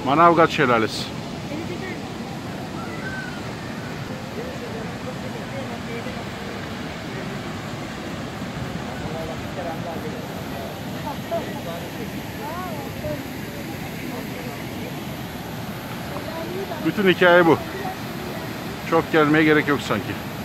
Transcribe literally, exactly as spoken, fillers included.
Manavgat Şelalesi. Bütün hikaye bu. Çok gelmeye gerek yok sanki.